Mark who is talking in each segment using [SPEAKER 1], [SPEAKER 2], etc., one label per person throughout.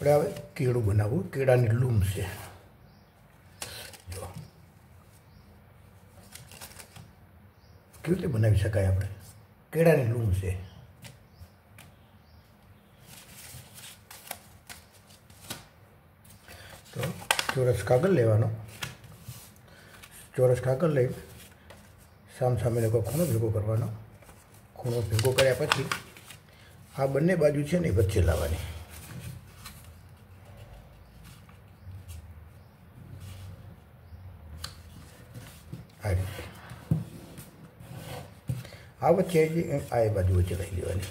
[SPEAKER 1] આપણે હવે કેળું બનાવવું, કેળાની લૂમ છે. જો કેવી રીતે બનાવી શકાય, આપણે કેળાની લૂમ છે. તો ચોરસ કાગળ લેવાનો, ચોરસ કાગળ લઈ સામસામેનો કોઈ ખૂણો ભેગો કરવાનો. ખૂણો ભેગો કર્યા પછી આ બંને બાજુ છે ને એ વચ્ચે લાવવાની. આ રીતે આ વચ્ચે આ બાજુ વચ્ચે લઈ લેવાની.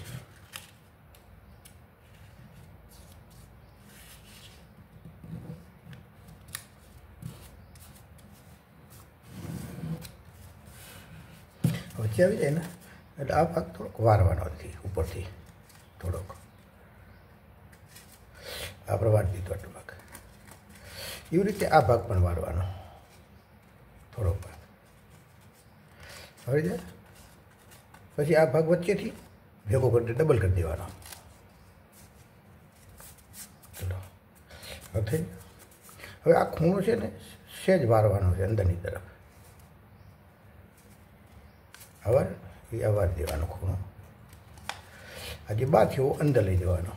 [SPEAKER 1] વચ્ચે આવી જાય ને એટલે આ ભાગ થોડોક વારવાનો નથી, ઉપરથી થોડોક આપણે વારી દીધો આટલો ભાગ. એવી રીતે આ ભાગ પણ વારવાનો થોડોક ભાગ. હવે જાય પછી આ ભાગ વચ્ચેથી ભેગો કરી ડબલ કરી દેવાનો. ચલો હવે થઈ. હવે આ ખૂણો છે ને સહેજ વારવાનો છે અંદરની તરફ. અવાર એ અવાર દેવાનો ખૂણો. આ જે બહાર છે એવો અંદર લઈ જવાનો.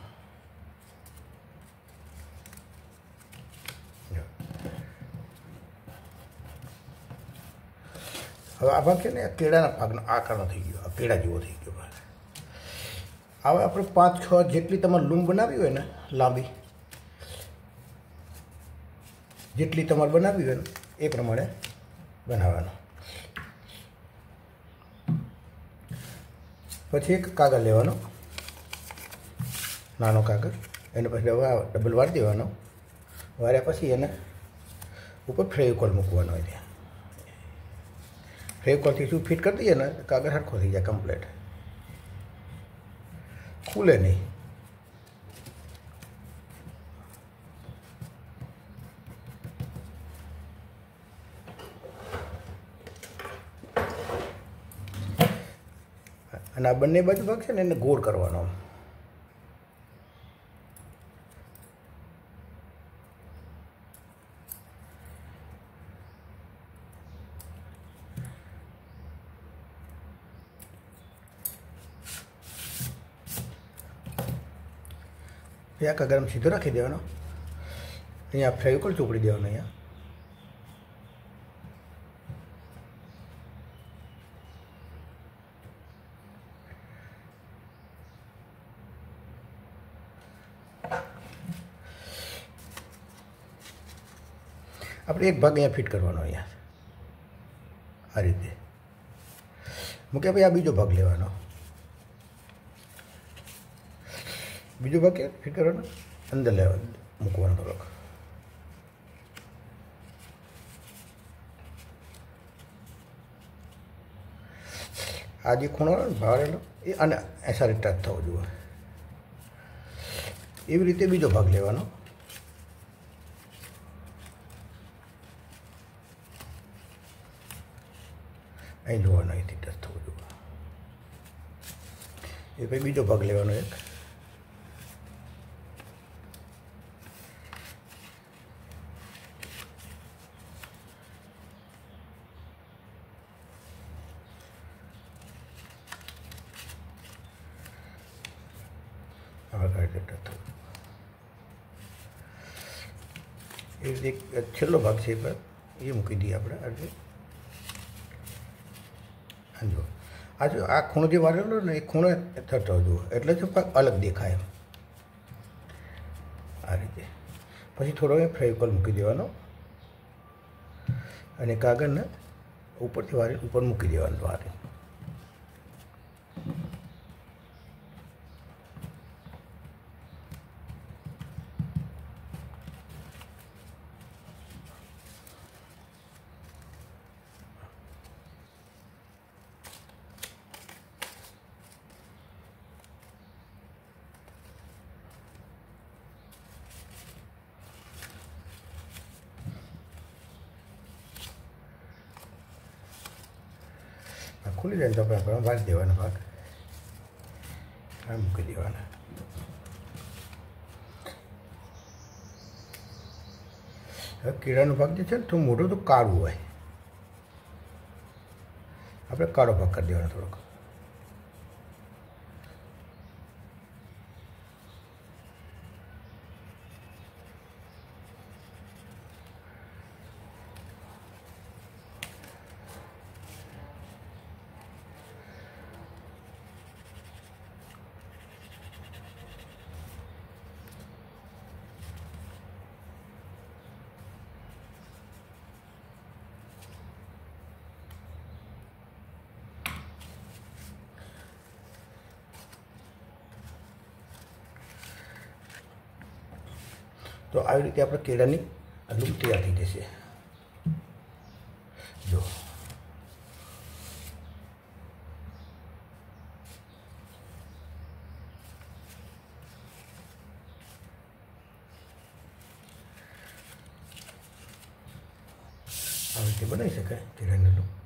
[SPEAKER 1] હવે આ ભાગ છે ને કેળાના ભાગનો આકારનો થઈ ગયો, આ કેળા જેવો થઈ ગયો ભાગ. હવે આપણે 5-6 જેટલી તમારે લૂમ બનાવી હોય ને લાંબી, જેટલી તમારે બનાવી હોય ને એ પ્રમાણે બનાવવાનો. પછી એક કાગળ લેવાનો, નાનો કાગળ, એને પછી હવે ડબલ વાળી દેવાનો. વાર્યા પછી એને ઉપર ફેવિકોલ મૂકવાનો હોય. ત્યાં ફેવિકોલથી શું ફિટ કરી દઈએ ને કાગળ સરખો થઈ જાય, કમ્પ્લેટ, ખુલે નહીં. અને આ બંને બાજુ ભાગ છે ને એને ગોળ કરવાનો. આ કાગળ સીધો રાખી દેવાનો. અહીંયા ફેવિકોલ ચોપડી દેવાનો. અહીંયા આપણે એક ભાગ અહીંયા ફિટ કરવાનો. અહીંયા આ રીતે મૂક્યા પછી આ બીજો ભાગ લેવાનો. બીજો ભાગ કે ફિટ કરવાનો અંદર લેવાનો, મૂકવાનો થોડોક. આ જે ખૂણો ભારેલો એ અને સારી ટચ થવો જોઈએ. એવી રીતે બીજો ભાગ લેવાનો. અહીં જોવાનો, અહીંથી ટચ થવો જોઈએ. એ પછી બીજો ભાગ લેવાનો એક. એ રીતે એક છેલ્લો ભાગ છે પર એ મૂકી દઈએ આપણે. આજે જો આ ખૂણો જે વાળેલો ને એ ખૂણો થતો જુઓ એટલે જ ભાગ અલગ દેખાય આ રીતે. પછી થોડો ફેવિકોલ મૂકી દેવાનો અને કાગળને ઉપરથી વારી ઉપર મૂકી દેવાનું. વારી ખુલી જાય તો આપણે વાળી દેવાના ભાગ આ મૂકી દેવાના. હવે કેળાનો ભાગ જે છે ને થોડું મોટું તો કાળું હોય, આપણે કાળો ભાગ કરી દેવાનો થોડોક. તો આવી રીતે આપણે કેળાની લૂમ તૈયાર થઈ જશે. જો આવી રીતે બનાવી શકાય કેળાની લૂમ.